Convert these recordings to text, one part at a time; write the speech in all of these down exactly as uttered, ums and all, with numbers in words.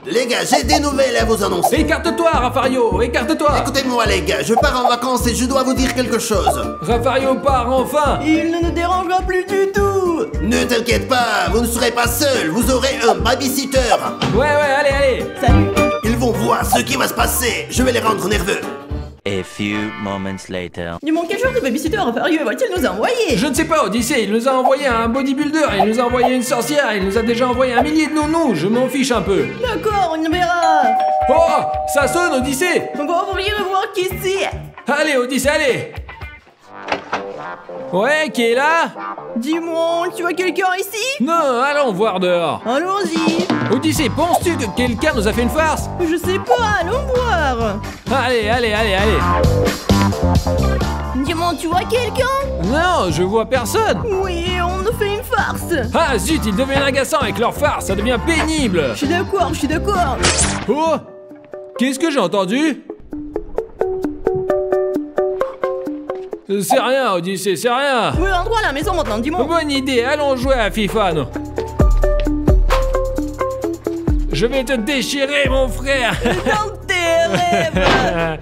Les gars, j'ai des nouvelles à vous annoncer. Écarte-toi, Raffario, écarte-toi. Écoutez-moi les gars, je pars en vacances et je dois vous dire quelque chose. Raffario part enfin. Il ne nous dérangera plus du tout. Ne t'inquiète pas, vous ne serez pas seul, vous aurez un babysitter. Ouais, ouais, allez, allez. Salut. Ils vont voir ce qui va se passer, je vais les rendre nerveux. A few moments later. Dis-moi, quel genre de babysitter Raffario va-t-il nous envoyer? Je ne sais pas, Odyssée, il nous a envoyé un bodybuilder, il nous a envoyé une sorcière, il nous a déjà envoyé un millier de nounous, je m'en fiche un peu. D'accord, on y verra. Oh, ça sonne, Odyssée. On va ouvrir et voir qui c'est. Allez, Odyssée, allez. Ouais, qui est là? Dis-moi, tu vois quelqu'un ici? Non, allons voir dehors. Allons-y. Odyssée, penses-tu que quelqu'un nous a fait une farce? Je sais pas, allons voir. Allez, allez, allez, allez. Dis-moi, tu vois quelqu'un? Non, je vois personne. Oui, on nous fait une farce. Ah zut, ils deviennent agaçants avec leur farce, ça devient pénible. Je suis d'accord, je suis d'accord. Oh, qu'est-ce que j'ai entendu? C'est rien, Odyssée, c'est rien. Oui, endroit à la maison maintenant, dis-moi. Bonne idée, allons jouer à FIFA, non? Je vais te déchirer, mon frère. Dans tes rêves.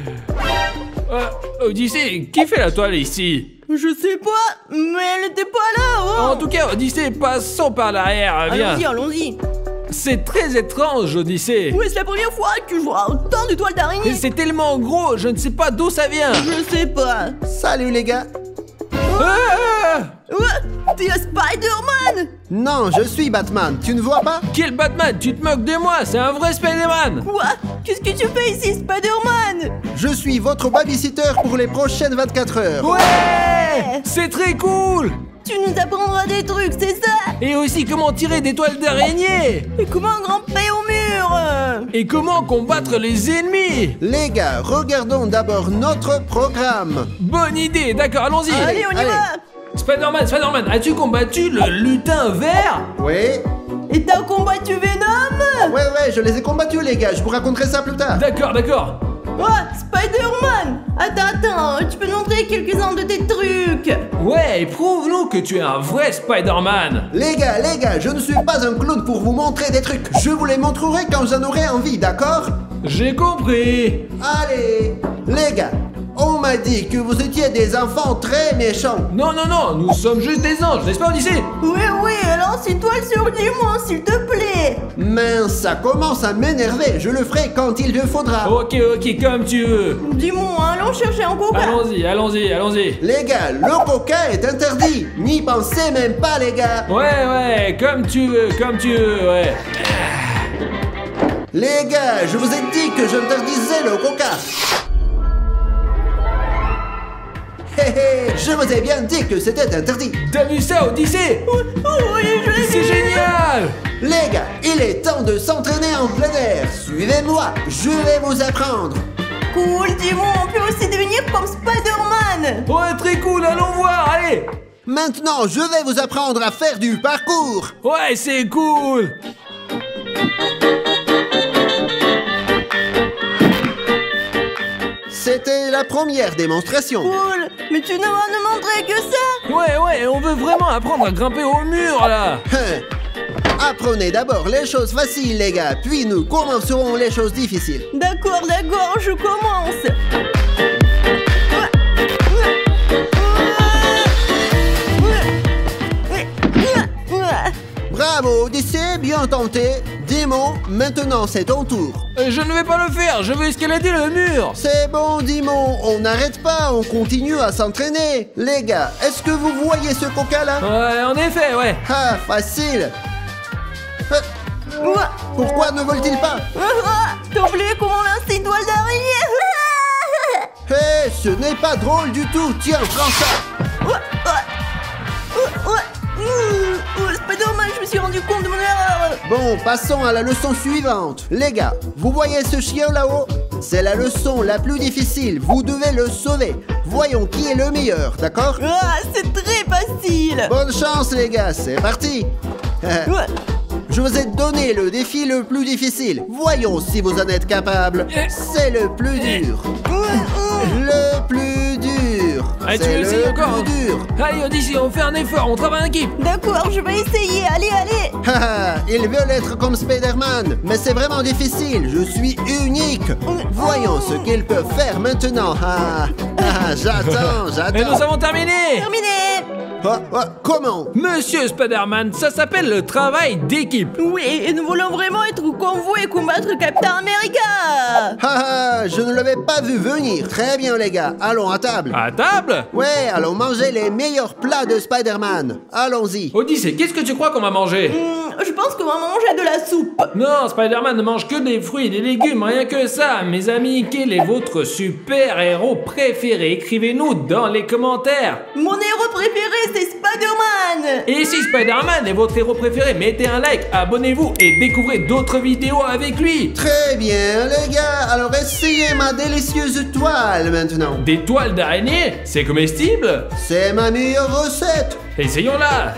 euh, Odyssée, qui fait la toile ici? Je sais pas, mais elle était pas là, oh. En tout cas, Odyssée, passons par l'arrière, viens. Allons-y, allons-y. C'est très étrange, Odyssée. Oui, c'est la première fois que je vois autant de toiles d'araignée. C'est tellement gros, je ne sais pas d'où ça vient. Je sais pas. Salut les gars. Ah Ouais, t'es Spider-Man. Non, je suis Batman, tu ne vois pas? Quel Batman? Tu te moques de moi, c'est un vrai Spider-Man. Quoi? Qu'est-ce que tu fais ici, Spider-Man? Je suis votre babysitter pour les prochaines vingt-quatre heures. Ouais, c'est très cool. Tu nous apprendras des trucs, c'est ça? Et aussi comment tirer des toiles d'araignée. Et comment grimper au mur? Et comment combattre les ennemis. Les gars, regardons d'abord notre programme. Bonne idée, d'accord, allons-y. Allez, on y allez. va. Spider-Man, Spider-Man, as-tu combattu le lutin vert? Oui. Et t'as combattu Venom? Ouais, ouais, je les ai combattus les gars, je vous raconterai ça plus tard. D'accord, d'accord. Oh, Spider-Man. Attends, attends, tu peux nous montrer quelques-uns de tes trucs? Ouais, prouve-nous que tu es un vrai Spider-Man. Les gars, les gars, je ne suis pas un clown pour vous montrer des trucs. Je vous les montrerai quand j'en aurai envie, d'accord? J'ai compris. Allez, les gars, on m'a dit que vous étiez des enfants très méchants. Non, non, non, nous sommes juste des anges, n'est-ce pas, Odyssée? Oui, oui, alors c'est toi le surdiamant, s'il te plaît. Mince, ça commence à m'énerver. Je le ferai quand il le faudra. Ok, ok, comme tu veux. Dis-moi, allons chercher un coca. Allons-y, allons-y, allons-y. Les gars, le coca est interdit. N'y pensez même pas, les gars. Ouais, ouais, comme tu veux, comme tu veux, ouais. Les gars, je vous ai dit que j'interdisais le coca. Hé hé, je vous ai bien dit que c'était interdit. T'as vu ça, Odyssée? Oh, oui, je l'ai C'est vu. génial. Les gars, il est temps de s'entraîner en plein air. Suivez-moi, je vais vous apprendre. Cool, dis-moi, on peut aussi devenir comme Spider-Man. Ouais, très cool, allons voir, allez. Maintenant, je vais vous apprendre à faire du parcours. Ouais, c'est cool. C'était la première démonstration. Cool, mais tu ne vas nous montrer que ça. Ouais, ouais, on veut vraiment apprendre à grimper au mur, là. Hein. Apprenez d'abord les choses faciles, les gars, puis nous commencerons les choses difficiles. D'accord, d'accord, je commence. Bravo, Odyssée, bien tenté. Dimon, maintenant c'est ton tour. Euh, Je ne vais pas le faire, je veux escalader le mur. C'est bon, Dimon, on n'arrête pas, on continue à s'entraîner. Les gars, est-ce que vous voyez ce coca là? Ouais, en effet, ouais. Ah, facile. Euh, Ouais. Pourquoi ne veulent-ils pas? Ah, T'as oublié comment lancer une toile d'araignée? Hé, ce n'est pas drôle du tout. Tiens, prends ça. Ouais, ouais. Ouais, ouais. Mmh. Oh, Spider-Man, je me suis rendu compte de mon erreur. Bon, passons à la leçon suivante. Les gars, vous voyez ce chien là-haut? C'est la leçon la plus difficile. Vous devez le sauver. Voyons qui est le meilleur, d'accord? Ah, c'est très facile. Bonne chance, les gars, c'est parti. Ouais. Je vous ai donné le défi le plus difficile. Voyons si vous en êtes capable. C'est le plus dur. Le plus dur. Allez, tu C'est veux essayer le encore hein? plus dur. Allez, Odyssée, on fait un effort, on travaille en équipe. D'accord, je vais essayer. Allez, allez. Haha, ils veulent être comme Spider-Man, mais c'est vraiment difficile. Je suis unique. Voyons ce qu'ils peuvent faire maintenant. Ah, ah, j'attends, Et nous j'attends. avons terminé. Terminé. Ah, ah, comment? Monsieur Spider-Man, ça s'appelle le travail d'équipe. Oui, et nous voulons vraiment être convoi et combattre Captain America. Ah, ah, je ne l'avais pas vu venir. Très bien, les gars. Allons à table. À table? Ouais, allons manger les meilleurs plats de Spider-Man. Allons-y. Odyssée, qu'est-ce que tu crois qu'on va manger? Hmm, je pense qu'on va manger de la soupe. Non, Spider-Man ne mange que des fruits et des légumes, rien que ça. Mes amis, quel est votre super-héros préféré? Écrivez-nous dans les commentaires. Mon héros préféré, c'est Spider-Man. Et si Spider-Man est votre héros préféré, mettez un like, abonnez-vous et découvrez d'autres vidéos avec lui. Très bien, les gars. Alors essayez ma délicieuse toile maintenant. Des toiles d'araignée? C'est comestible? C'est ma meilleure recette. Essayons-la.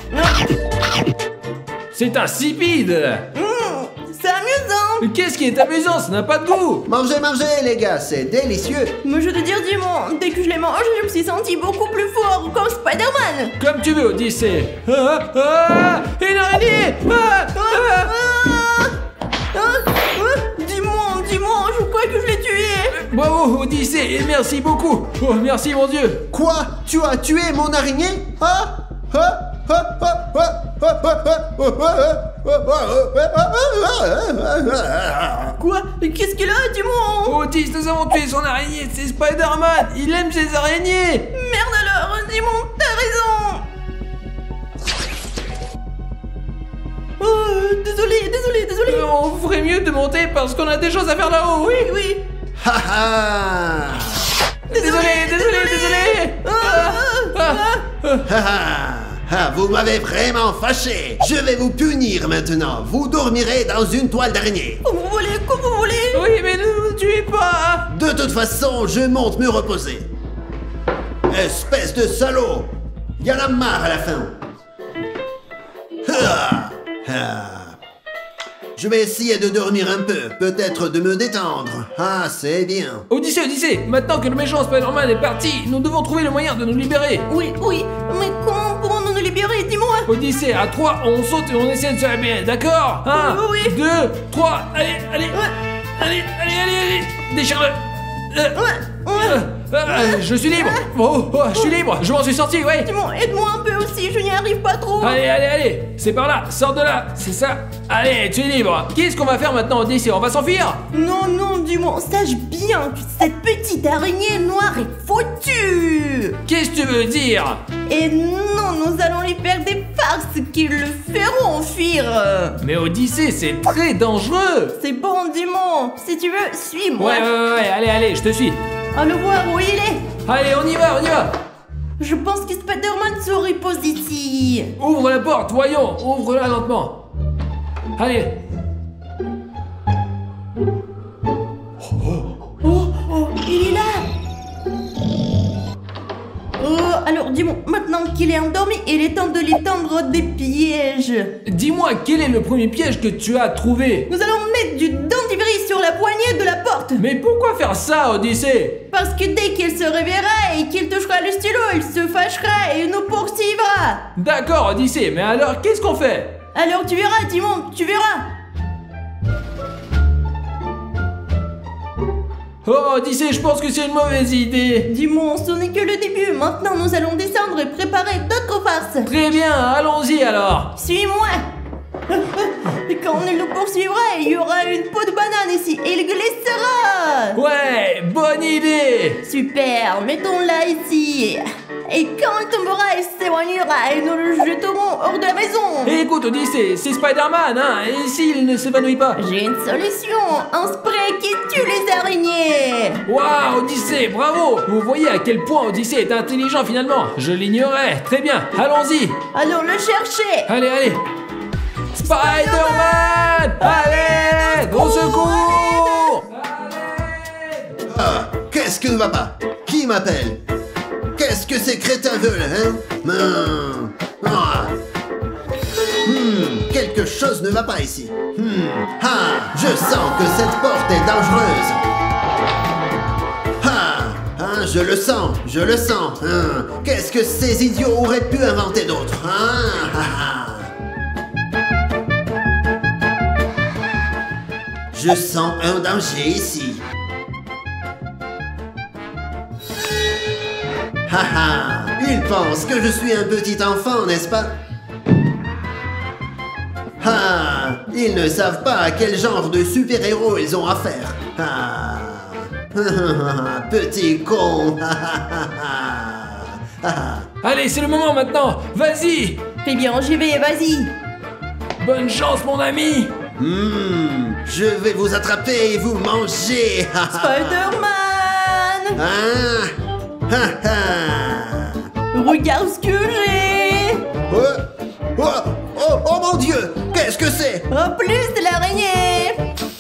C'est insipide. Hmm, c'est amusant. Mais qu'est-ce qui est amusant? Ça n'a pas de goût. Mangez, mangez, les gars. C'est délicieux. Mais je te dire, Dimon, dès que je l'ai mangé, je me suis senti beaucoup plus fort comme Spider-Man. Comme tu veux, Odyssée. Ah, ah, une araignée. Ah, Ah, ah. ah, ah, ah, Dimon, Dimon, je crois que je l'ai tué. Bravo, Odyssée, et merci beaucoup. Oh, merci, mon Dieu. Quoi? Tu as tué mon araignée? Ah? Ah? Ah? Ah? Ah? Ah? Ah? Ah? Quoi? Qu'est-ce qu'il a, Dimon? Odyssée, nous avons tué son araignée. C'est Spider-Man. Il aime ses araignées. Merde alors, Dimon, t'as raison. Oh, désolé, désolé, désolé. Euh, On ferait mieux de monter parce qu'on a des choses à faire là-haut. Oui. Oui, oui. Ah ah! Désolé, désolé, désolé. Ah, Ah, ah, ah. Ah, ah, vous m'avez vraiment fâché. Je vais vous punir maintenant. Vous dormirez dans une toile d'araignée. Comme vous voulez, comme vous voulez. Oui, mais ne me tuez pas. De toute façon, je monte me reposer. Espèce de salaud. Y en a marre à la fin. Ah, ah. Je vais essayer de dormir un peu, peut-être de me détendre. Ah, c'est bien. Odyssée, Odyssée, maintenant que le méchant Spider-Man est parti, nous devons trouver le moyen de nous libérer. Oui, oui, mais comment pourrons-nous nous libérer, dis-moi? Odyssée, à trois, on saute et on essaie de se libérer, d'accord? Un, Oui, oui. deux, trois, allez, allez, Ouais, allez, allez, allez, allez, déchire-le. Euh, ouais, ouais. euh, euh, je suis libre. Oh, oh, je suis libre, je m'en suis sorti, ouais. Dis-moi, aide-moi un peu aussi, je n'y arrive pas trop. Allez, allez, allez, c'est par là, sors de là, c'est ça. Allez, tu es libre. Qu'est-ce qu'on va faire maintenant, Odyssée? On va s'enfuir? Non, non, dis-moi, sache bien que cette petite araignée noire est foutue. Qu'est-ce que tu veux dire? Et non, nous allons lui faire des farces qui le feront fuir. Mais Odyssée, c'est très dangereux. C'est bon, dis-moi, si tu veux, suis-moi. Ouais, ouais, ouais, ouais, allez, allez, je te suis. Allons voir où il est. Allez, on y va, on y va. Je pense que Spider-Man se repose ici. Ouvre la porte, voyons, ouvre-la lentement. Allez. Oh, oh, il est là. Oh, alors dis-moi, maintenant qu'il est endormi, il est temps de lui tendre des pièges. Dis-moi, quel est le premier piège que tu as trouvé? Nous allons mettre du dentifrice sur la poignée de la porte. Mais pourquoi faire ça, Odyssée? Parce que dès qu'il se réveillera et qu'il touchera le stylo, il se fâchera et nous poursuivra. D'accord, Odyssée, mais alors qu'est-ce qu'on fait? Alors tu verras, Timon, tu verras. Oh, Odyssée, je pense que c'est une mauvaise idée. Dimon, ce n'est que le début. Maintenant, nous allons descendre et préparer d'autres farces. Très bien, allons-y alors. Suis-moi. Et quand il nous poursuivra, il y aura une peau de banane ici et il glissera. Ouais, bonne idée. Super, mettons-la ici. Et quand il tombera, il s'éloignera et nous le jeterons hors de la maison. Et écoute, Odyssée, c'est Spider-Man, hein, et s'il ne s'évanouit pas? J'ai une solution, un spray qui tue les araignées. Waouh, Odyssée, bravo. Vous voyez à quel point Odyssée est intelligent finalement. Je l'ignorais. Très bien, allons-y. Allons le chercher. Allez, allez. Spider-Man! Allez! Au secours! Ah, qu'est-ce que ne va pas? Qui m'appelle? Qu'est-ce que ces crétins veulent, hein? Hmm. Ah. Hmm, quelque chose ne va pas ici. Hmm. Ah, je sens que cette porte est dangereuse. Ah, ah, hein, je le sens, je le sens. Hein. Qu'est-ce que ces idiots auraient pu inventer d'autre, hein? Je sens un danger ici. Haha, ils pensent que je suis un petit enfant, n'est-ce pas? Ah, ils ne savent pas à quel genre de super-héros ils ont affaire. Ah, petit con. Allez, c'est le moment maintenant. Vas-y. Eh bien, j'y vais, vas-y. Bonne chance, mon ami. Hmm, je vais vous attraper et vous manger. Spider-Man. Ah, ah, ah. Regarde ce que j'ai. Oh, oh, oh, oh mon Dieu, qu'est-ce que c'est? En plus de l'araignée.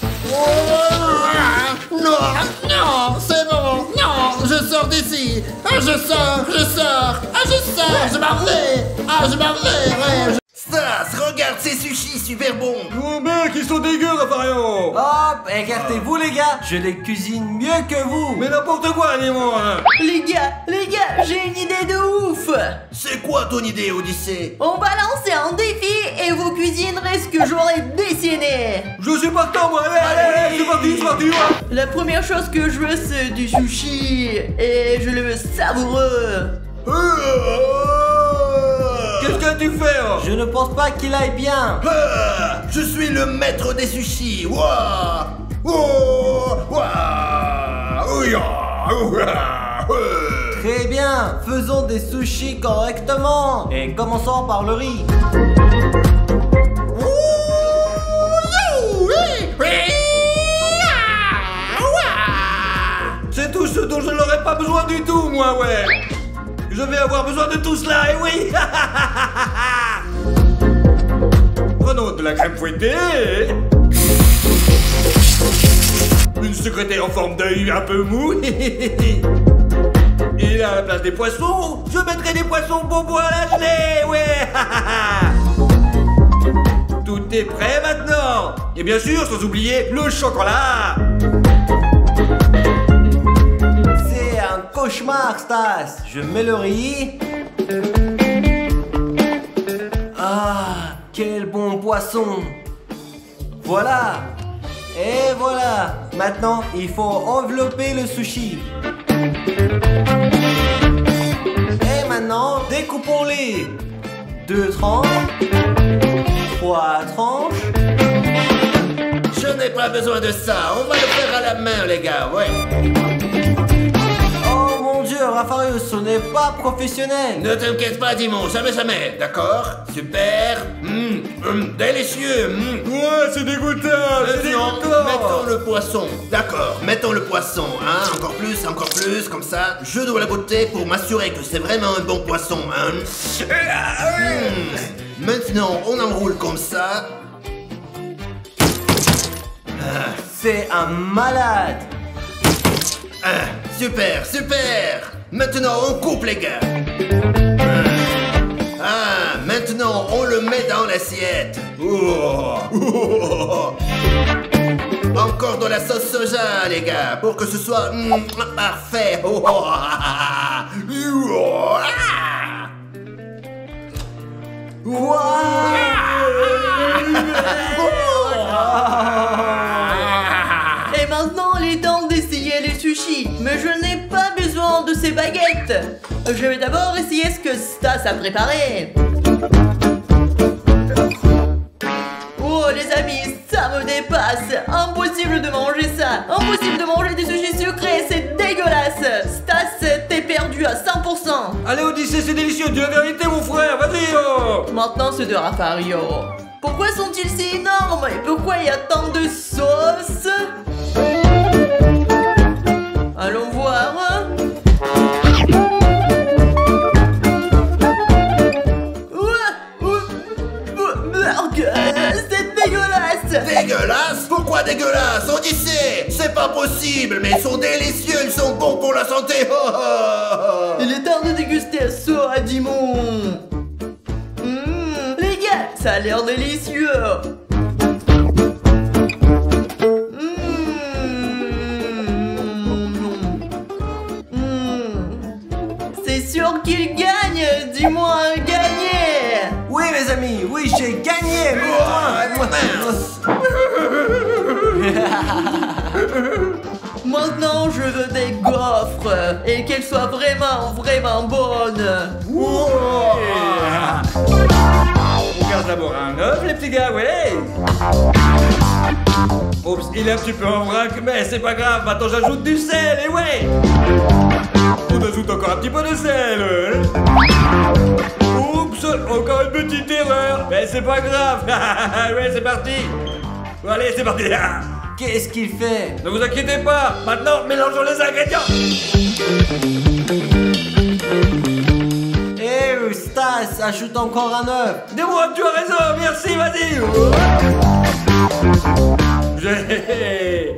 Oh, non, non, c'est bon, non, je sors d'ici. Ah, je sors, je sors, ah, je sors, je m'en vais. Ah, je m'en vais, ouais. Je... Stas, regarde ces sushis super bons. Oh mec, ils sont dégueux, Raffario. Hop, écartez-vous les gars, je les cuisine mieux que vous. Mais n'importe quoi, dis-moi, hein. Les gars, les gars, j'ai une idée de ouf. C'est quoi ton idée, Odyssée? On va lancer un défi et vous cuisinerez ce que j'aurais dessiné. Je suis partant, moi. Allez, allez, allez, c'est parti, c'est parti. Ouais. La première chose que je veux, c'est du sushi. Et je le veux savoureux. Qu'est-ce que tu fais, hein? Je ne pense pas qu'il aille bien. Ah, je suis le maître des sushis. Ouah, ouah, ouah, ouah, ouah. Très bien, faisons des sushis correctement. Et commençons par le riz. C'est tout ce dont je n'aurais pas besoin du tout, moi, ouais. Je vais avoir besoin de tout cela, et oui. Prenons de la crème fouettée. Une secrétaire en forme d'œil un peu mou. Et à la place des poissons, je mettrai des poissons bonbons à la gelée, ouais. Tout est prêt maintenant. Et bien sûr, sans oublier le chocolat. C'est un cauchemar, Stas. Je mets le riz. Ah, quel bon poisson. Voilà. Et voilà. Maintenant, il faut envelopper le sushi. Et maintenant, découpons-les. Deux tranches. Trois tranches. Je n'ai pas besoin de ça. On va le faire à la main, les gars, ouais. Oh mon Dieu, Raffario, ce n'est pas professionnel. Ne t'inquiète pas, Dimon, jamais, jamais. D'accord? Super. Hum, hum, délicieux. Hum. Ouais, c'est dégoûtant, c'est Maintenant, dégoûtant. mettons le poisson. D'accord, mettons le poisson, hein. Encore plus, encore plus, comme ça. Je dois la goûter pour m'assurer que c'est vraiment un bon poisson, hein. Hum. Maintenant, on enroule comme ça. C'est un malade. Ah, super, super. Maintenant, on coupe, les gars. Ah, maintenant, on le met dans l'assiette. Oh. Oh. Encore de la sauce soja, les gars, pour que ce soit mm, parfait. Oh. Oh. Et maintenant, il est temps d'essayer les sushis. Mais je n'ai pas besoin de ces baguettes. Je vais d'abord essayer ce que Stas a préparé. Oh les amis, ça me dépasse. Impossible de manger ça. Impossible de manger des sushis sucrés, c'est dégueulasse. Stas, t'es perdu à cent pour cent. Allez, Odyssée, c'est délicieux. Dis la vérité, mon frère. Vas-y, oh. Maintenant, c'est de Raffario. Pourquoi sont-ils si énormes? Et pourquoi il y a tant de sauce? Allons voir. C'est dégueulasse. Dégueulasse? Pourquoi dégueulasse? Odyssée, c'est pas possible, mais ils sont délicieux, ils sont bons pour la santé. Oh, oh, oh. Il est temps de déguster ça, à Dimon. Mmh, les gars, ça a l'air délicieux. Mmh. Mmh. gaufres et qu'elles soient vraiment, vraiment bonnes. Wow. On garde d'abord un œuf, les petits gars, ouais. Oups, il est un petit peu en vrac, mais c'est pas grave, maintenant j'ajoute du sel, et ouais. On ajoute encore un petit peu de sel. Oups, encore une petite erreur, mais c'est pas grave. Ouais, c'est parti. Bon, allez, c'est parti. Qu'est-ce qu'il fait? Ne vous inquiétez pas, maintenant mélangeons les ingrédients. Eh, Stas, ajoute encore un œuf. Dis-moi, tu as raison, merci, vas-y. Je...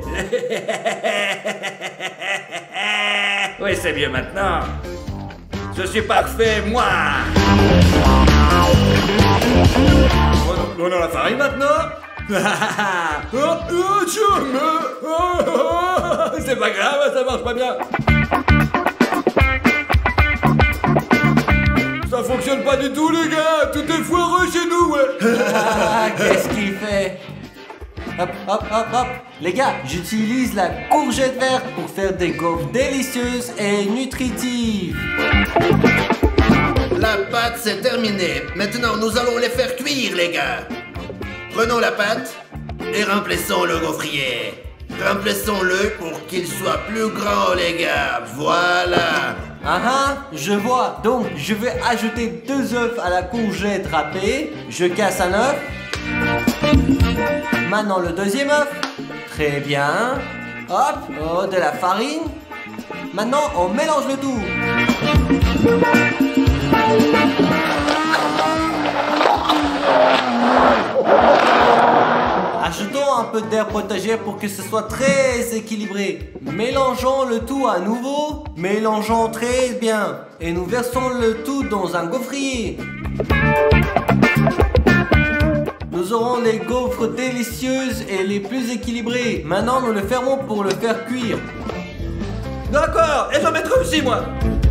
Oui, c'est mieux maintenant. Je suis parfait, moi. On a la farine maintenant. Oh, oh, oh, oh, c'est pas grave, ça marche pas bien. Ça fonctionne pas du tout, les gars. Tout est foireux chez nous, ouais. Ah, qu'est-ce qu'il fait? Hop, hop, hop, hop. Les gars, j'utilise la courgette verte pour faire des gaufres délicieuses et nutritives. La pâte, c'est terminé. Maintenant, nous allons les faire cuire, les gars. Prenons la pâte et remplissons le gaufrier. Remplissons-le pour qu'il soit plus grand, les gars. Voilà. Ah ah, je vois. Donc, je vais ajouter deux œufs à la courgette râpée. Je casse un œuf. Maintenant, le deuxième œuf. Très bien. Hop, oh, de la farine. Maintenant, on mélange le tout. Ajoutons un peu d'herbe potagère pour que ce soit très équilibré. Mélangeons le tout à nouveau. Mélangeons très bien. Et nous versons le tout dans un gaufrier. Nous aurons les gaufres délicieuses et les plus équilibrées. Maintenant, nous le fermons pour le faire cuire. D'accord, et j'en mettrai aussi, moi.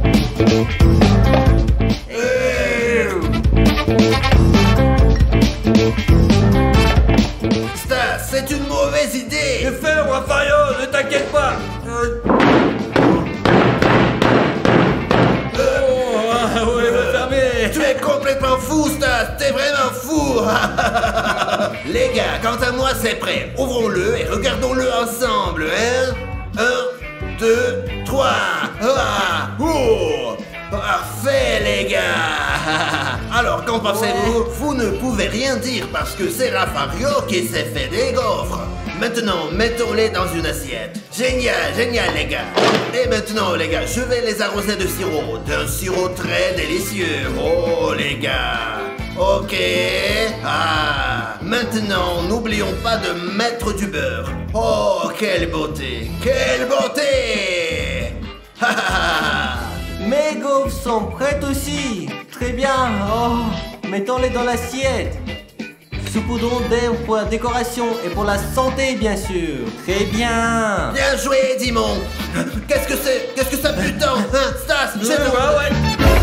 Stas, c'est une mauvaise idée. Je fais, Rafario, ne t'inquiète pas. Euh... Oh, ah, ouais, va fermer. Tu es complètement fou, Stas. T'es vraiment fou. Les gars, quant à moi, c'est prêt. Ouvrons-le et regardons-le ensemble, hein. Un, deux, trois. Ah, oh, parfait, les gars. Alors, qu'en pensez-vous? Vous ne pouvez rien dire parce que c'est Rafario qui s'est fait des gaufres. Maintenant, mettons-les dans une assiette. Génial, génial, les gars. Et maintenant, les gars, je vais les arroser de sirop. D'un sirop très délicieux. Oh, les gars. Ok. Ah. Maintenant, n'oublions pas de mettre du beurre. Oh, quelle beauté. Quelle beauté. Ha ha ha. Mes gaufres sont prêtes aussi. Très bien. Oh, mettons-les dans l'assiette. Saupoudrons d'herbe pour la décoration et pour la santé, bien sûr. Très bien. Bien joué, Dimon. Qu'est-ce que c'est? Qu'est-ce que ça pue tant, hein, Stas? Ouais, J'ai de- ouais, ouais.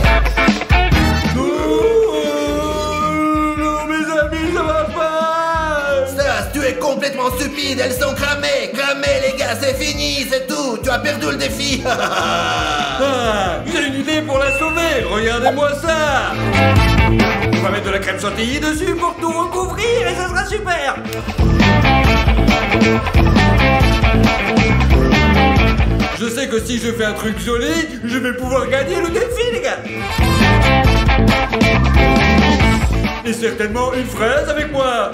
Non, mes amis, ça va pas. Stas, tu es complètement stupide. Elles sont cramées. Cramées, les gars. C'est fini, c'est tout. Tu as perdu le défi. Ah, j'ai une idée pour la sauver. Regardez-moi ça. On va mettre de la crème chantilly dessus pour tout recouvrir et ça sera super. Je sais que si je fais un truc joli, je vais pouvoir gagner le défi, les gars. Et certainement une fraise avec moi.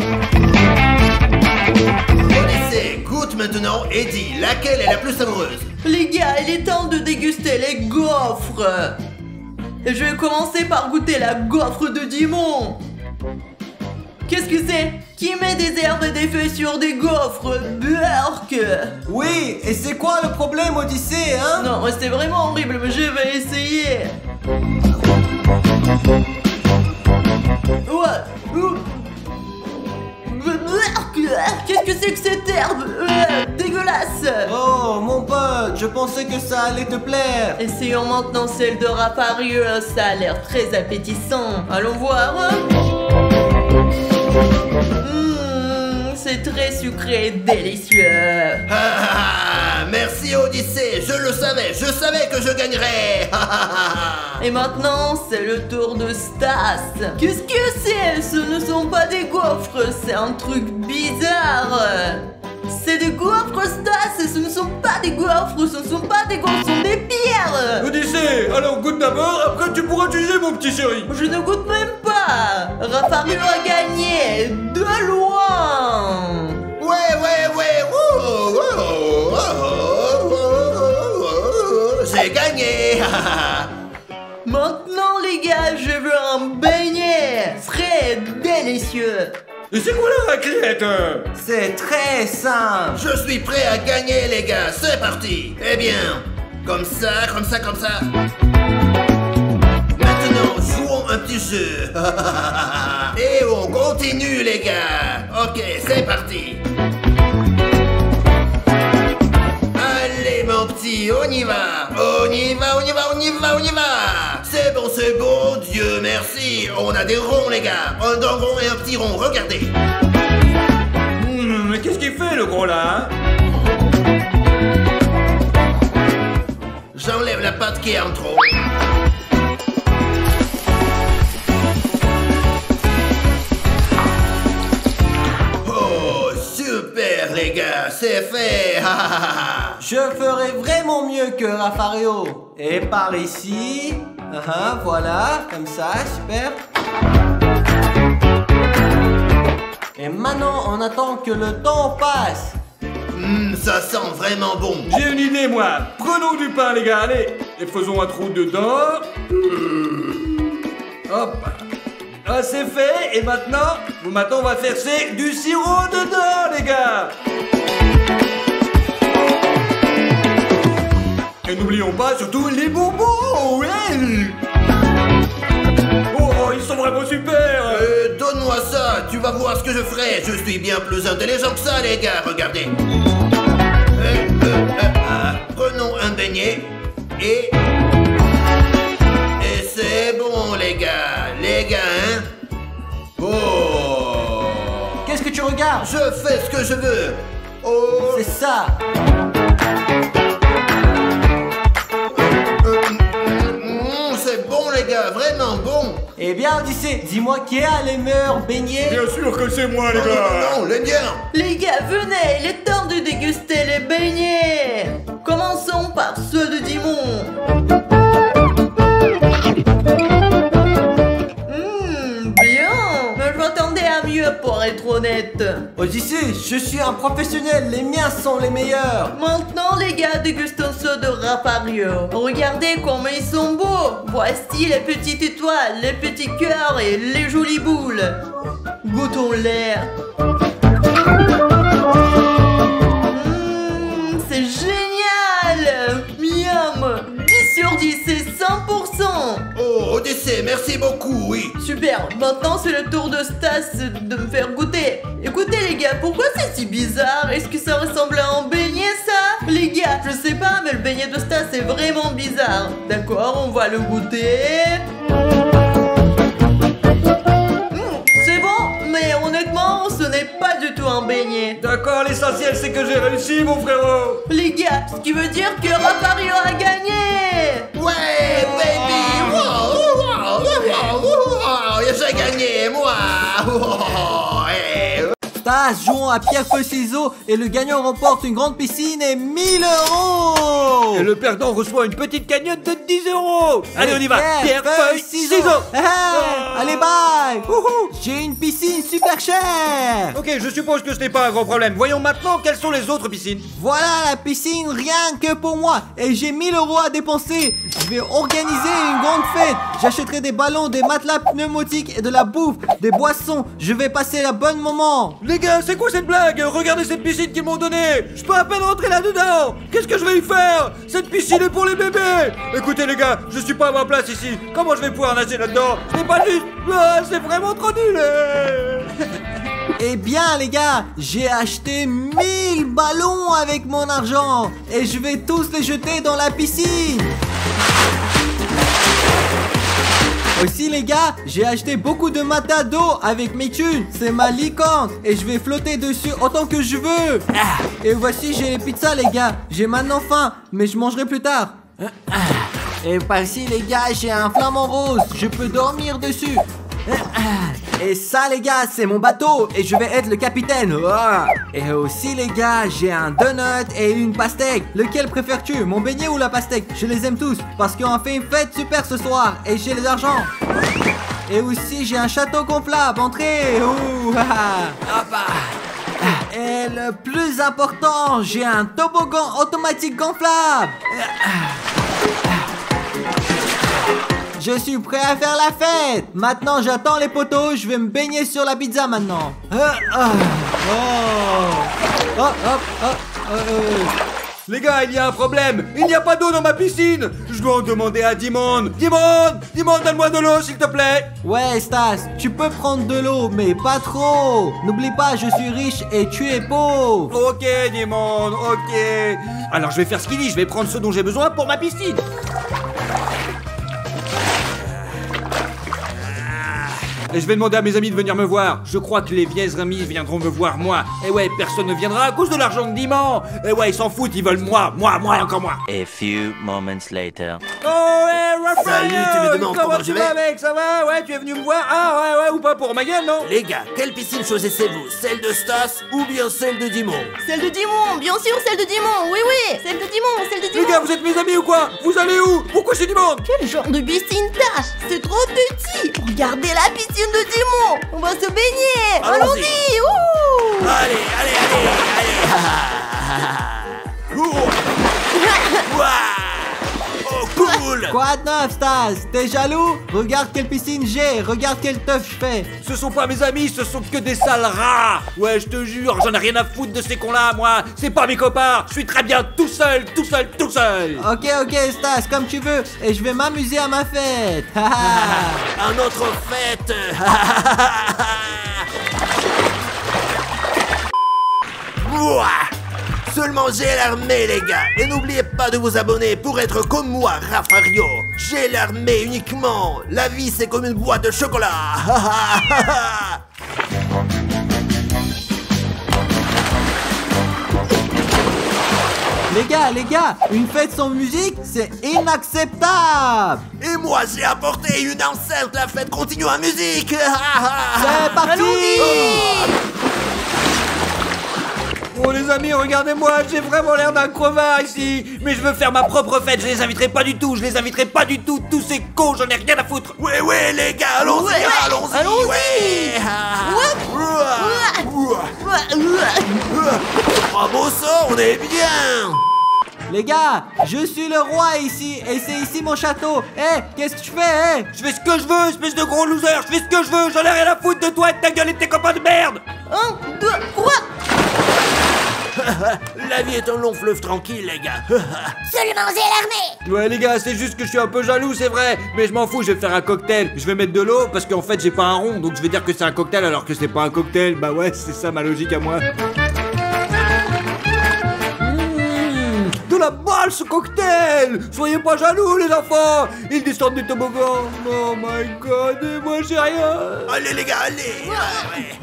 Odyssée, goûte maintenant et dis laquelle est la plus savoureuse. Les gars, il est temps de déguster les gaufres. Et je vais commencer par goûter la gaufre de Dimon. Qu'est-ce que c'est? Qui met des herbes et des feuilles sur des gaufres? Burk. Oui, et c'est quoi le problème, Odyssée, hein? Non, c'est vraiment horrible, mais je vais essayer. Ouais. Ouh. Qu'est-ce que c'est que cette herbe? Euh, Dégueulasse. Oh, mon pote, je pensais que ça allait te plaire. Essayons maintenant celle de Rafario, ça a l'air très appétissant. Allons voir. Mmh, c'est c'est très sucré et délicieux. Ah, ah, ah, merci Odyssée, je le savais, je savais que je gagnerais. Ah, ah, ah. Et maintenant, c'est le tour de Stas. Qu'est-ce que c'est? Ce ne sont pas des gaufres, c'est un truc bizarre. C'est des gaufres, Stas, et ce ne sont pas des gaufres, ce ne sont pas des gaufres, ce sont des pierres. Odyssée, alors goûte d'abord, après tu pourras juger mon petit chéri. Je ne goûte même pas. Raffario a gagné, de loin. Ouais, ouais, ouais, oh, oh, oh, oh, oh, oh, oh, j'ai gagné. Maintenant, les gars, je veux un beignet frais, délicieux. Et c'est quoi la raclette? C'est très simple. Je suis prêt à gagner, les gars, c'est parti. Eh bien, comme ça, comme ça, comme ça. Maintenant, jouons un petit jeu. Et on continue, les gars. Ok, c'est parti. Allez, mon petit, on y va. On y va, on y va, on y va, on y va. C'est bon, c'est bon, Dieu merci. On a des ronds, les gars. Un grand rond et un petit rond, regardez. Mmh, mais qu'est-ce qu'il fait, le gros, là, hein? J'enlève la pâte qui est en trop. Oh, super, les gars, c'est fait. Je ferai vraiment mieux que Raffario. Et par ici. Uh-huh, voilà, comme ça, super. Et maintenant, on attend que le temps passe. Mmh, ça sent vraiment bon. J'ai une idée, moi. Prenons du pain, les gars, allez. Et faisons un trou dedans. Hop. Ah, c'est fait. Et maintenant, maintenant, on va faire c'est du sirop dedans, les gars. Et n'oublions pas surtout les bonbons, ouais. Oh, ils sont vraiment super. Euh, donne-moi ça, tu vas voir ce que je ferai. Je suis bien plus intelligent que ça, les gars, regardez. Euh, euh, euh, ah, prenons un beignet et... Et c'est bon, les gars, les gars, hein. Oh. Qu'est-ce que tu regardes? Je fais ce que je veux. Oh. C'est ça. C'est bon, les gars, vraiment bon. Eh bien, Odyssée, dis-moi qui a les meilleurs beignets. Bien sûr que c'est moi, les Non, gars. non, non, les miens. Les gars, venez, il est temps de déguster les beignets. Commençons par ceux de Dimon. Hum, bien. Mais je m'attendais à mieux pour être honnête. Odyssée, je suis un professionnel, les miens sont les meilleurs. Maintenant, les gars, dégustons ceux de Raffario. Regardez comment ils sont beaux. Voici les petites étoiles, les petits cœurs et les jolies boules. Goûtons-les. Mmh, c'est génial. Miam. dix sur dix, c'est cent pour cent. Oh, Odyssée, merci beaucoup, oui. Super, maintenant c'est le tour de Stas de me faire goûter. Écoutez les gars, pourquoi c'est si bizarre? Est-ce que ça ressemble à un beignet ça? Les gars, je sais pas, mais le beignet de Stas est vraiment bizarre. D'accord, on va le goûter. Mmh, c'est bon, mais honnêtement, ce n'est pas du tout un beignet. D'accord, l'essentiel c'est que j'ai réussi, mon frérot. Les gars, ce qui veut dire que Raffario a gagné. Ouais, baby. Wow, wow, wow, wow, j'ai gagné, moi. Wow, hey. Stas, jouons à pierre, feu, ciseaux et le gagnant remporte une grande piscine et mille euros. Et le perdant reçoit une petite cagnotte de dix euros. Allez, on y va. Pierre, feuille, ciseaux. Ah, ah, allez, bye. Wouhou. J'ai une piscine super chère. Ok, je suppose que ce n'est pas un grand problème. Voyons maintenant quelles sont les autres piscines. Voilà la piscine rien que pour moi. Et j'ai mille euros à dépenser. Je vais organiser une grande fête. J'achèterai des ballons, des matelas pneumatiques et de la bouffe, des boissons. Je vais passer un bon moment. Les gars, c'est quoi cette blague? Regardez cette piscine qu'ils m'ont donnée. Je peux à peine rentrer là-dedans. Qu'est-ce que je vais y faire? Cette piscine est pour les bébés. Écoutez les gars, je suis pas à ma place ici. Comment je vais pouvoir nager là-dedans? C'est pas juste. Ah, c'est vraiment trop nul. Eh bien les gars, j'ai acheté mille ballons avec mon argent. Et je vais tous les jeter dans la piscine. Aussi les gars, j'ai acheté beaucoup de matado avec mes thunes. C'est ma licorne et je vais flotter dessus autant que je veux. Et voici j'ai les pizzas les gars. J'ai maintenant faim, mais je mangerai plus tard. Et par-ci les gars, j'ai un flamant rose. Je peux dormir dessus. Et ça les gars, c'est mon bateau et je vais être le capitaine. Et aussi les gars, j'ai un donut et une pastèque. Lequel préfères-tu, mon beignet ou la pastèque? Je les aime tous parce qu'on fait une fête super ce soir et j'ai de l'argent. Et aussi j'ai un château gonflable, entrez. Ouh, et le plus important, j'ai un toboggan automatique gonflable. Je suis prêt à faire la fête. Maintenant j'attends les poteaux. Je vais me baigner sur la pizza maintenant. euh, euh, oh. Oh, oh, oh, euh. Les gars, il y a un problème. Il n'y a pas d'eau dans ma piscine. Je dois en demander à Dimon. Dimon, Dimon, donne-moi de l'eau s'il te plaît. Ouais Stas, tu peux prendre de l'eau mais pas trop. N'oublie pas, je suis riche et tu es pauvre. Ok Dimon, ok. Alors je vais faire ce qu'il dit. Je vais prendre ce dont j'ai besoin pour ma piscine. Et je vais demander à mes amis de venir me voir. Je crois que les vieilles amies viendront me voir moi. Et ouais, personne ne viendra à cause de l'argent de Dimon. Et ouais, ils s'en foutent, ils veulent moi, moi, moi et encore moi. A few moments later. Oh ouais, Raphaël. Salut, tu me demandes comment comment tu je vas vais? mec, ça va? Ouais, tu es venu me voir? Ah ouais, ouais, ou pas pour ma gueule, non? Les gars, quelle piscine choisissez-vous? Celle de Stas ou bien celle de Dimon? Celle de Dimon, bien sûr, celle de Dimon. Oui, oui, celle de Dimon, celle de Les Dimon. gars, vous êtes mes amis ou quoi? Vous allez où? Pourquoi c'est Dimon? Quel genre de piscine t'as? C'est trop petit. Regardez la piscine de Dimon. On va se baigner. Allons-y. Allons-y. Ouh. Allez, allez, allez, allez. Ouh. Ouah. Oh, cool. Quoi de neuf Stas? T'es jaloux? Regarde quelle piscine j'ai. Regarde quel teuf je fais. Ce sont pas mes amis, ce sont que des sales rats. Ouais, je te jure, j'en ai rien à foutre de ces cons-là, moi. C'est pas mes copains. Je suis très bien tout seul, tout seul, tout seul. Ok ok Stas, comme tu veux. Et je vais m'amuser à ma fête. À notre fête. Ouah. Seulement j'ai l'armée les gars. Et n'oubliez pas de vous abonner pour être comme moi, Rafario. J'ai l'armée uniquement. La vie c'est comme une boîte de chocolat. Les gars, les gars, une fête sans musique, c'est inacceptable. Et moi j'ai apporté une enceinte. La fête continue en musique. C'est parti. Oh les amis, regardez-moi, j'ai vraiment l'air d'un crevard ici. Mais je veux faire ma propre fête, je les inviterai pas du tout, je les inviterai pas du tout, tous ces cons, j'en ai rien à foutre. Ouais ouais les gars, allons-y, Ouais, ouais, allons-y. allons-y. Ouais. Ouah. Ouah. Bravo ça, on est bien. Les gars, je suis le roi ici et c'est ici mon château. Eh, qu'est-ce que tu fais, eh? Je fais ce que je veux, espèce de gros loser, je fais ce que je veux, j'en ai rien à foutre de toi et de ta gueule et de tes copains de merde. Un, deux, trois. La vie est un long fleuve tranquille les gars. Seulement j'ai l'armée. Ouais les gars, c'est juste que je suis un peu jaloux, c'est vrai. Mais je m'en fous, je vais faire un cocktail. Je vais mettre de l'eau parce qu'en fait j'ai pas un rond. Donc je vais dire que c'est un cocktail alors que c'est pas un cocktail. Bah ouais, c'est ça ma logique à moi. Mmh, de la balle ce cocktail. Soyez pas jaloux les enfants. Ils descendent du toboggan. Oh my god, et moi j'ai rien. Allez les gars, allez. Ouais, ouais.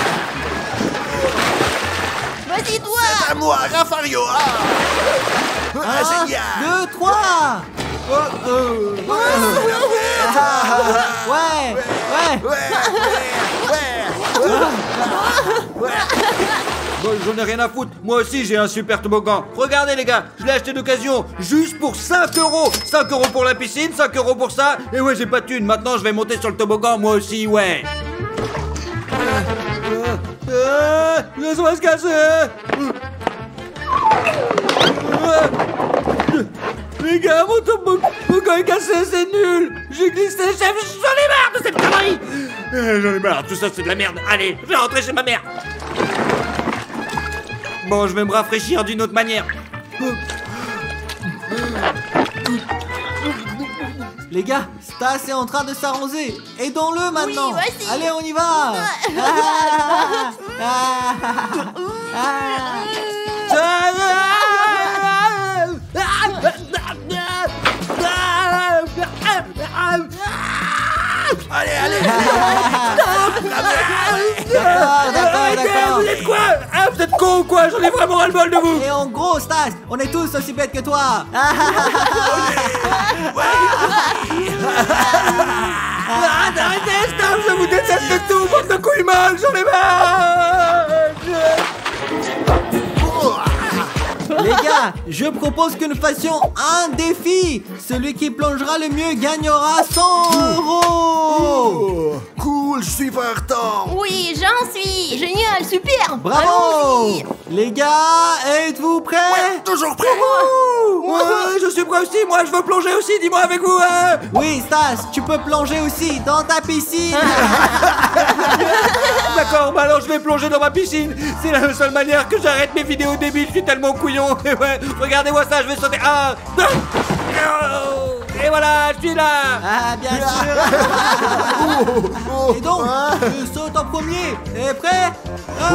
Vas-y toi. C'est à moi, Rafario. Ah. Ah, Un, génial. deux, trois. Oh, oh. Ouais, ouais. Ouais, ouais, ouais, ouais. Bon, j'en ai rien à foutre. Moi aussi, j'ai un super toboggan. Regardez, les gars, je l'ai acheté d'occasion juste pour cinq euros. cinq euros pour la piscine, cinq euros pour ça. Et ouais, j'ai pas de thune. Maintenant, je vais monter sur le toboggan, moi aussi, ouais. Euh, laisse-moi se casser. Euh, les gars, mon toboggan est cassé, c'est nul. J'ai glissé, chef, j'en ai marre de cette connerie. Euh, J'en ai marre, tout ça c'est de la merde. Allez, je vais rentrer chez ma mère. Bon, je vais me rafraîchir d'une autre manière. Les gars, Stas est en train de s'arroser. Aidons-le maintenant. Oui, vas-y. Allez, on y va. Ah, ah, ah. vous êtes cons ou quoi? J'en ai vraiment ras-le-bol de vous. Et en gros, Stas, on est tous aussi bêtes que toi. Arrêtez, Stas, je vous déteste tout, bande de couilles molles, j'en ai marre. Les gars, je propose que nous fassions un défi. Celui qui plongera le mieux gagnera cent euros. Cool, je suis pas en retard. Oui, j'en suis. Génial, super. Bravo. Allons-y. Les gars, êtes-vous prêts? Ouais, toujours prêt. Ouais, je suis prêt aussi, moi je veux plonger aussi, dis-moi avec vous, hein. Oui, Stas, tu peux plonger aussi dans ta piscine. D'accord, bah alors je vais plonger dans ma piscine. C'est la seule manière que j'arrête mes vidéos débiles, je suis tellement couillon. Et ouais, regardez-moi ça, je vais sauter. Un, deux, et voilà, je suis là. Ah, bien sûr. Et donc, je saute en premier. Et prêt? Ah.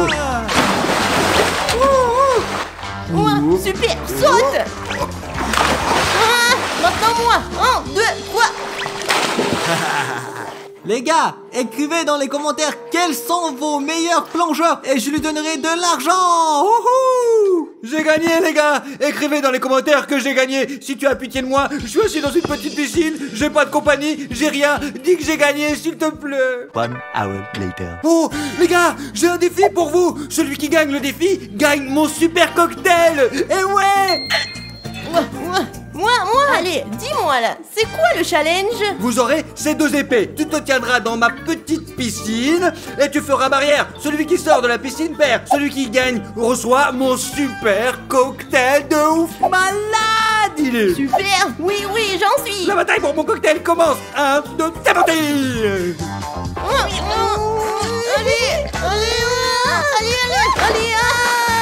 Ouais, super, saute. Ah, maintenant moi. Un, deux, trois. Les gars, écrivez dans les commentaires quels sont vos meilleurs plongeurs et je lui donnerai de l'argent. Wouhou! J'ai gagné les gars. Écrivez dans les commentaires que j'ai gagné. Si tu as pitié de moi, je suis assis dans une petite piscine, j'ai pas de compagnie, j'ai rien. Dis que j'ai gagné s'il te plaît. One hour later. Oh les gars, j'ai un défi pour vous. Celui qui gagne le défi gagne mon super cocktail. Et ouais. Moi, moi, moi, moi. Allez, dis-moi là, c'est quoi le challenge? Vous aurez ces deux épées. Tu te tiendras dans ma petite piscine et tu feras barrière. Celui qui sort de la piscine perd. Celui qui gagne reçoit mon super cocktail de ouf malade. Il est. Super. Oui, oui, j'en suis. La bataille pour mon cocktail commence. Un, deux, c'est parti. Oh, oh, allez, allez, ah, allez, allez, allez, ah.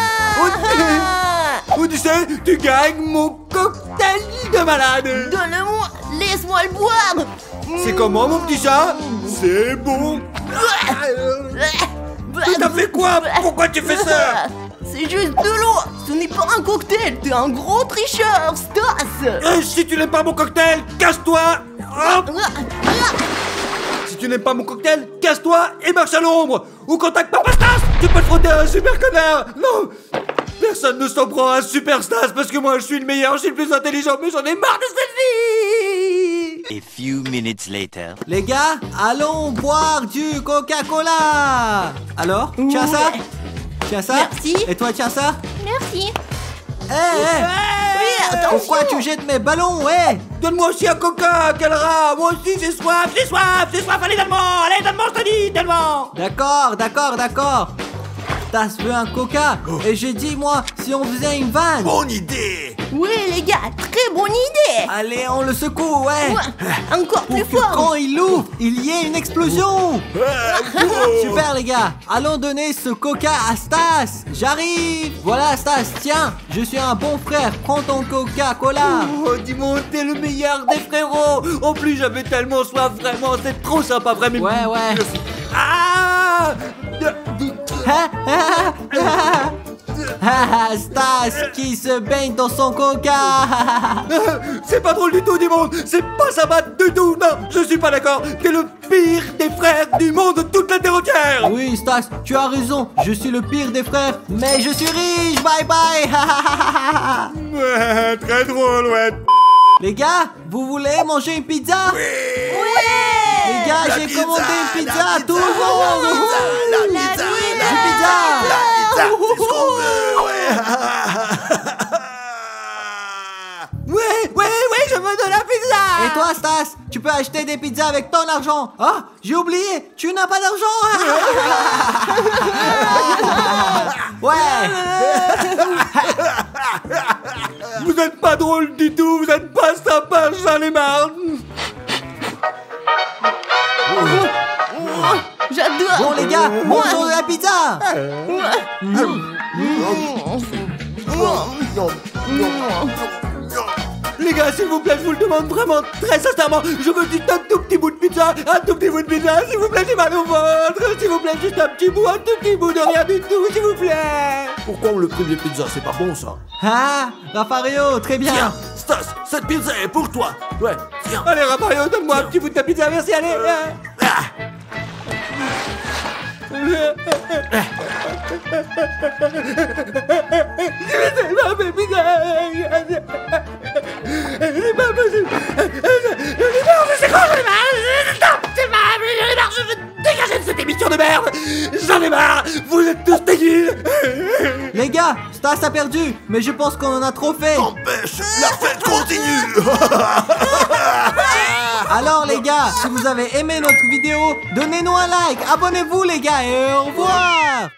Odyssée, tu gagnes mon cocktail de malade. Donne-le-moi, laisse-moi le boire. C'est comment mon petit chat? C'est bon. Tu t'as fait quoi? Pourquoi tu fais ça? C'est juste de l'eau. Ce n'est pas un cocktail. T'es un gros tricheur, Stas. Euh, si tu n'aimes pas mon cocktail, casse-toi. Hop. Si tu n'aimes pas mon cocktail, casse-toi et marche à l'ombre. Ou contacte Papa Stas. Tu peux te frotter à un super connard. Non. Personne ne s'en prend à un super Stas parce que moi je suis le meilleur, je suis le plus intelligent, mais j'en ai marre de cette vie. A few minutes later. Les gars, allons boire du Coca-Cola. Alors, tiens ça? Tiens ça? Merci. Et toi, tiens ça? Merci. Hé, hé! Oui, attention. Pourquoi tu jettes mes ballons, ouais? Donne-moi aussi un coca, quel rat. Moi aussi j'ai soif, j'ai soif, j'ai soif, allez donne-moi, allez donne-moi, je te dis, donne-moi. D'accord, d'accord, d'accord. Stas veut un coca. Et j'ai dit, moi, si on faisait une vanne. Bonne idée. Oui, les gars, très bonne idée. Allez, on le secoue, ouais. Ouais, encore plus Pour que fort. quand il ouvre, il y ait une explosion. Super, les gars. Allons donner ce coca à Stas. J'arrive. Voilà, Stas, tiens. Je suis un bon frère. Prends ton Coca-Cola. Oh, dis-moi, t'es le meilleur des frérots. En plus, j'avais tellement soif, vraiment, c'est trop sympa, vraiment. Ouais, ouais. Ah. Stas qui se baigne dans son coca. C'est pas drôle du tout, du monde. C'est pas sympa du tout. Non, je suis pas d'accord. T'es le pire des frères du monde de toute la terre entière. Oui, Stas, tu as raison. Je suis le pire des frères, mais je suis riche. Bye bye. Ouais, très drôle, ouais. Les gars, vous voulez manger une pizza? Ouais. Les gars, La j'ai pizza, commandé une la pizza à pizza, tout le monde. La pizza, la pizza, Une la pizza. pizza, c'est ce qu'on veut, ouais. Ouais, ouais, ouais, je veux de la pizza. Et toi, Stas, tu peux acheter des pizzas avec ton argent. Ah, j'ai oublié, tu n'as pas d'argent. Ouais. Vous êtes pas drôle du tout, vous êtes pas sympa, j'en ai marre. J'adore. Bon, les gars, mangeons de la pizza. Les gars, s'il vous plaît, je vous le demande vraiment très sincèrement. Je veux juste un tout petit bout de pizza, un tout petit bout de pizza, s'il vous plaît, j'ai mal au ventre. S'il vous plaît, juste un petit bout, un tout petit bout de rien du tout, s'il vous plaît. Pourquoi on le prix des pizzas? C'est pas bon ça. Ah, Raffario, très bien. Tiens, Stas, cette pizza est pour toi. Ouais, tiens. Allez, Raphaël, donne-moi un petit bout de ta pizza, merci, allez. Ah. C'est pas possible. C'est quoi, j'en ai marre. C'est pas, j'en ai marre, je veux dégager de cette émission de merde. J'en ai marre. Vous êtes tous débiles. Les gars, Stas a perdu, mais je pense qu'on en a trop fait. Empêche, la fête continue. Alors les gars, si vous avez aimé notre vidéo, donnez-nous un like, abonnez-vous les gars et au revoir.